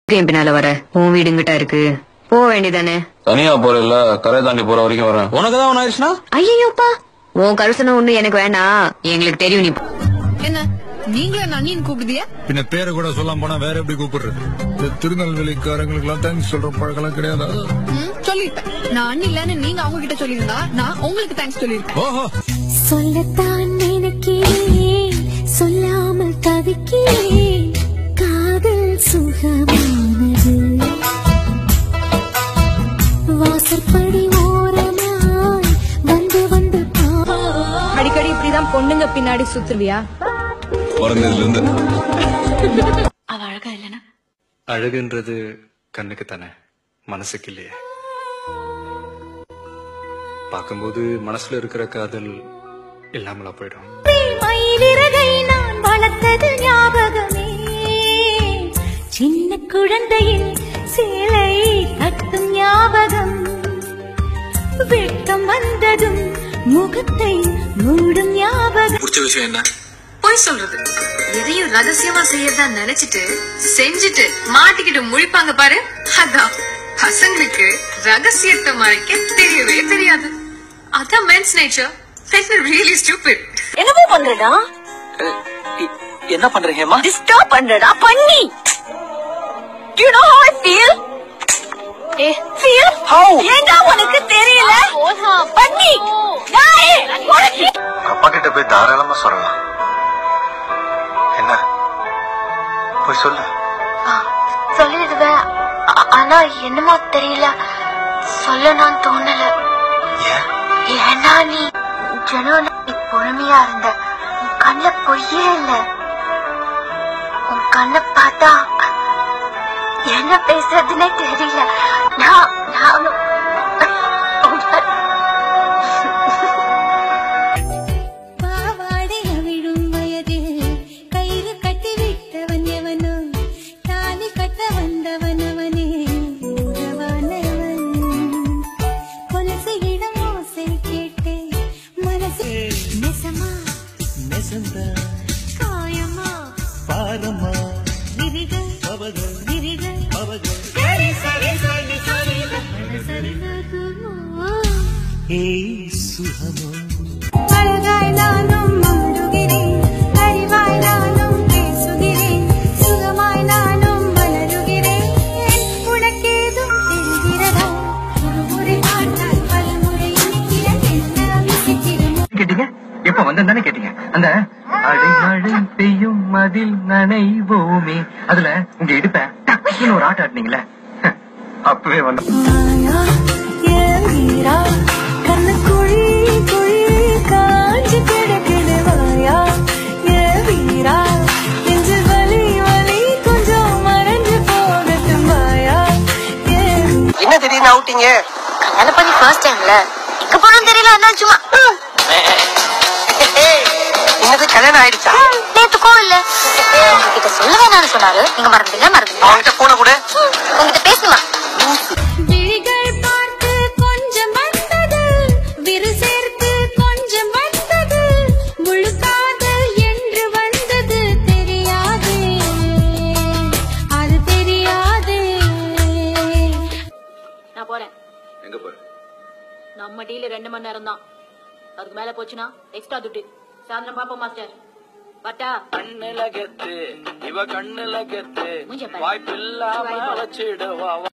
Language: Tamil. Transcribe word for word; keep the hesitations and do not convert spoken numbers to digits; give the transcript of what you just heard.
பின்னால வர உன் வீடுங்கிட்ட இருக்கு போக வேண்டியதானே. தனியா போறல கரை தாண்டி போற வரைக்கும் வரேன். உனக்குதான் ஒண்ணு ஆயிடுச்சுன்னா ஐயோப்பா உன் கருசனம் ஒண்ணு எனக்கு வேணாம். எங்களுக்கு தெரியும் நீ என்ன நீங்களே அண்ணின்னு கூப்பிடுதியா? பின்ன பேரை கூட சொல்லாம போனா வேற எப்படி கூப்பிடுறது? இந்த திருநெல்வேலிக்காரங்களுக்கு எல்லாம் தேங்க்ஸ் சொல்ற பழக்கம் கிடையாது. சொல்லிட்டேன் நான் அண்ணி இல்லன்னு நீங்க அவங்க கிட்ட சொல்லிருந்தா நான் உங்களுக்கு தேங்க்ஸ் சொல்லிருக்கேன். ஓஹோ சொல்லத்தான் நினைக்கிறேன் சொல்லாமல் தவிக்கிறேன் காதல் சுகமானது வாசற்படி ஓரமாய் வந்து வந்து அடிக்கடி இப்படிதான் பொண்ணுங்க பின்னாடி சுத்துருவியா? பிறந்ததுல இருந்து அவ அழகா இல்லனா? அழகுன்றது கண்ணுக்கு தானே, மனசுக்கு இல்லையே. பார்க்கும்போது மனசுல இருக்கிற காதல் இல்லாமலா போயிடும். மயிலிறகை நான் வளர்த்தது ஞாபகமே சின்ன குழந்தையில் சேலை கட்டும் ஞாபகம் வெட்கம் வந்ததும் முகத்தை மூடும் ஞாபகம். பிடிச்ச விஷயம் என்ன? போய் சொல்றது எதையும் ரகசியமா செய்யறதா நினைச்சிட்டு செஞ்சுட்டு மாட்டிக்கிட்டு முழிப்பாங்க பாரு. அதான் பசங்களுக்கு ரகசியத்தை மறைக்க தெரியவே தெரியாது. அதான் மென்ஸ் நேச்சர். Really stupid. என்னமோ பண்றடா? என்ன பண்றீங்கம்மா? டிஸ்டர்ப் பண்றடா பண்ணி. Do you know how I feel? Eh, feel? How? ஏண்டா உனக்கு தெரியல? பண்ணி. நாயே உனக்கு அப்பா கிட்ட போய் தாராளமா சொல்லலாம். என்ன போய் சொல்லு. சொல்லிடுவேன் ஆனா என்னமோ தெரியல சொல்லணும்னு தோணல. ஏன்னா நீ ஜனம் நீ பொறுமையா இருந்த உன் கண்ணுல பொய்யே இல்ல. உன் கண்ணை பார்த்தா என்ன பேசுறதுன்னே தெரியல. நான் நானும் பாவாடை அவிழும் வயதில் கயிறு கட்டி விட்டவன் எவனோ தாலி கட்ட வந்தவன் அவனே உறவானவன் கொலுசு இடம் ஓசை கேட்டே மனசு நெசமா நெசந்தா காயமா பாரமா விரிகள் அவகள் விரிகள் அவகள் சரி சரி சரி சரி சரி நகுமோ ஏய் சுகமோ அழகாய் நானும் மாறுகிறேன் அறிவாய் நானும் பேசுகிறேன் சுகமாய் நானும் வளருகிறேன் உனக்கேதும் தெரிகிறதா ஒரு முறை பார்த்தால் பலமுறை இனிக்கிறேன் என்ன விசித்திரமோ. கேட்டீங்க எப்ப வந்தானே கேட்டீங்க அந்த அடை மழை பெய்யும் மதில் நனைவோமே அதுல உங்க இடுப்ப டக்குன்னு ஒரு ஆட்ட ஆட்டினீங்களே அப்பவே வந்த மாயா ஏறா கண்ணு குழி குழி காஞ்சி கிடக்குது வாயா ஏறா நெஞ்சு வலி வலி கொஞ்சம் மறைஞ்சு போகட்டும் வாயா. என்ன திடீர்னு அவுட்டீங்க? கல்யாணம் பண்ணி ஃபர்ஸ்ட் டைம்ல எங்க போனோம் தெரியல அதனால சும்மா என்னது கல்யாணம் ஆயிடுச்சா? நேத்து கோவில்ல உங்ககிட்ட சொல்ல வேணாம்னு சொன்னாரு. நீங்க மறந்துல மறந்துல அவன்கிட்ட போன கூட உங்ககிட்ட பேசணுமா? விழிகள் பார்த்து கொஞ்சம் வந்தது விரு சேர்த்து கொஞ்சம் வந்தது முழுக்காது என்று வந்தது தெரியாது அது தெரியாது. நான் போறேன். எங்க போற? நம்ம டீல ரெண்டு மணி நேரம் தான். அதுக்கு மேல போச்சுன்னா எக்ஸ்ட்ரா துட்டு. சாயந்தரம் பாப்போம் மாஸ்டர். பட்டா கண்ணுல கெத்து இவ கண்ணுல கெத்து மூஞ்ச பாரு. வாய்ப்பில்லாம வச்சிடுவா.